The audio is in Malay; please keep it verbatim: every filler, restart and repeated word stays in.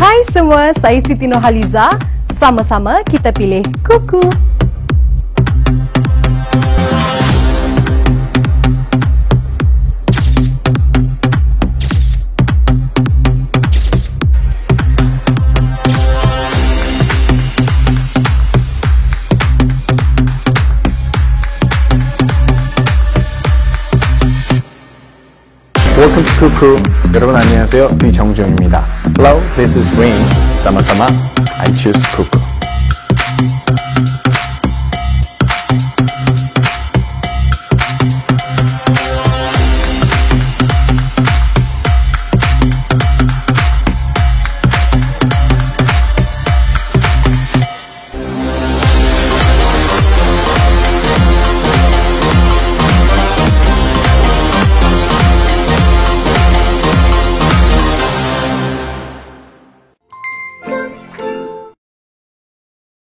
Hai semua, saya Siti Nurhaliza. Sama-sama kita pilih kuku. Welcome to Kuku. 여러분 안녕하세요. 이정주입니다. Hello, this is Rain. Sama-sama, I choose Kuku.